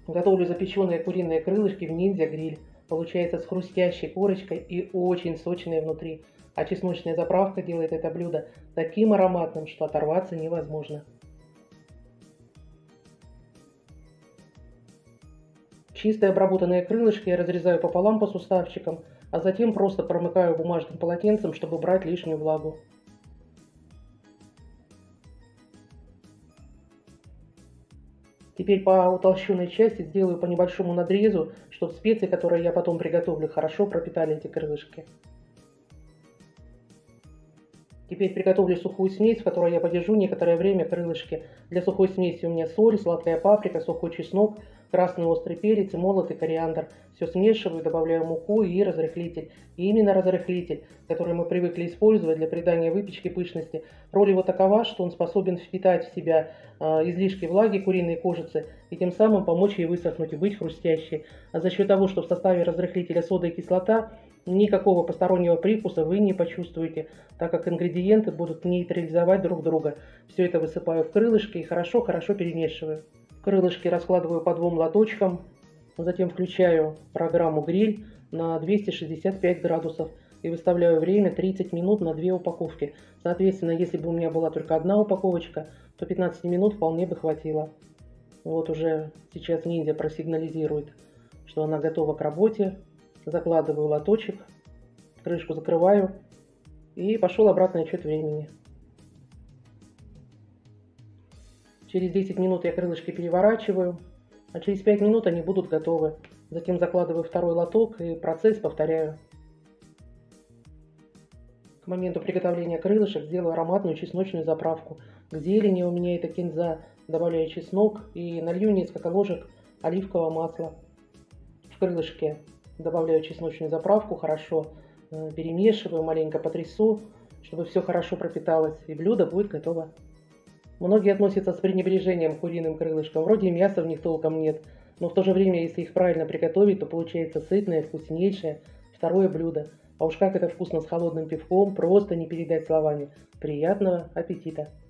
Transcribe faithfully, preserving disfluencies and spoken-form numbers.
Готовлю запеченные куриные крылышки в ниндзя-гриль. Получается с хрустящей корочкой и очень сочные внутри. А чесночная заправка делает это блюдо таким ароматным, что оторваться невозможно. Чистые обработанные крылышки я разрезаю пополам по суставчикам, а затем просто промыкаю бумажным полотенцем, чтобы убрать лишнюю влагу. Теперь по утолщенной части сделаю по небольшому надрезу, чтобы специи, которые я потом приготовлю, хорошо пропитали эти крылышки. Теперь приготовлю сухую смесь, в которой я подержу некоторое время крылышки. Для сухой смеси у меня соль, сладкая паприка, сухой чеснок, красный острый перец и молотый кориандр. Все смешиваю, добавляю муку и разрыхлитель. И именно разрыхлитель, который мы привыкли использовать для придания выпечке пышности. Роль его такова, что он способен впитать в себя э, излишки влаги куриной кожицы и тем самым помочь ей высохнуть и быть хрустящей. А за счет того, что в составе разрыхлителя сода и кислота, никакого постороннего привкуса вы не почувствуете, так как ингредиенты будут нейтрализовать друг друга. Все это высыпаю в крылышки и хорошо-хорошо перемешиваю. Крылышки раскладываю по двум лоточкам, затем включаю программу гриль на двести шестьдесят пять градусов и выставляю время тридцать минут на две упаковки. Соответственно, если бы у меня была только одна упаковочка, то пятнадцать минут вполне бы хватило. Вот уже сейчас ниндзя просигнализирует, что она готова к работе. Закладываю лоточек, крышку закрываю и пошел обратный отсчет времени. Через десять минут я крылышки переворачиваю, а через пять минут они будут готовы. Затем закладываю второй лоток и процесс повторяю. К моменту приготовления крылышек сделаю ароматную чесночную заправку. К зелени у меня это кинза, добавляю чеснок и налью несколько ложек оливкового масла в крылышки. Добавляю чесночную заправку, хорошо перемешиваю, маленько потрясу, чтобы все хорошо пропиталось, и блюдо будет готово. Многие относятся с пренебрежением к куриным крылышкам, вроде мяса в них толком нет, но в то же время, если их правильно приготовить, то получается сытное, вкуснейшее второе блюдо. А уж как это вкусно с холодным пивком, просто не передать словами. Приятного аппетита!